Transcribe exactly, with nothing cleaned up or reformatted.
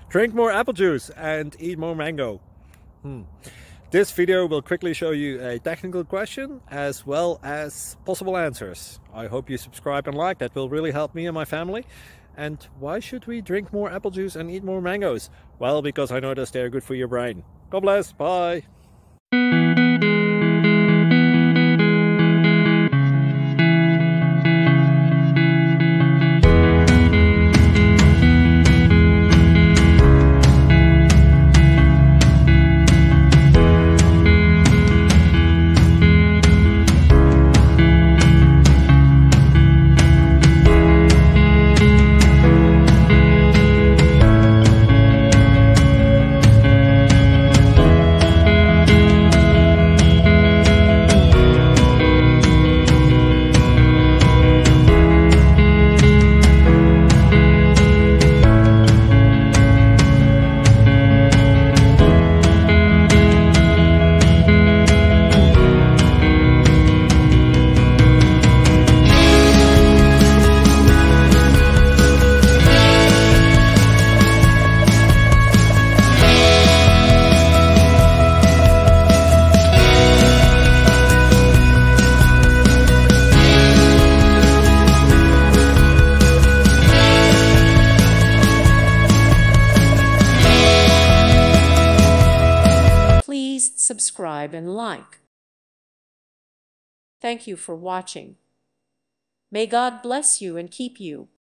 Drink more apple juice and eat more mango. Hmm. This video will quickly show you a technical question as well as possible answers. I hope you subscribe and like, that will really help me and my family. And why should we drink more apple juice and eat more mangoes? Well, because I noticed they're good for your brain. God bless, bye! Please subscribe and like. Thank you for watching. May God bless you and keep you.